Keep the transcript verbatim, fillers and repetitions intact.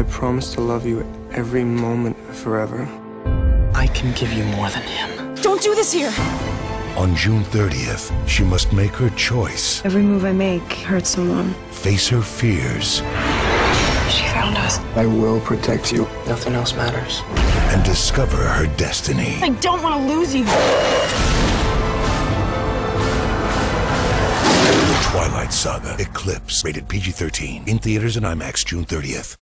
promise to love you every moment forever. I can give you more than him. Don't do this here! On June thirtieth, she must make her choice. Every move I make hurts someone. Face her fears. She found us. I will protect you. Nothing else matters. And discover her destiny. I don't want to lose you. The Twilight Saga: Eclipse. Rated P G thirteen. In theaters and IMAX June thirtieth.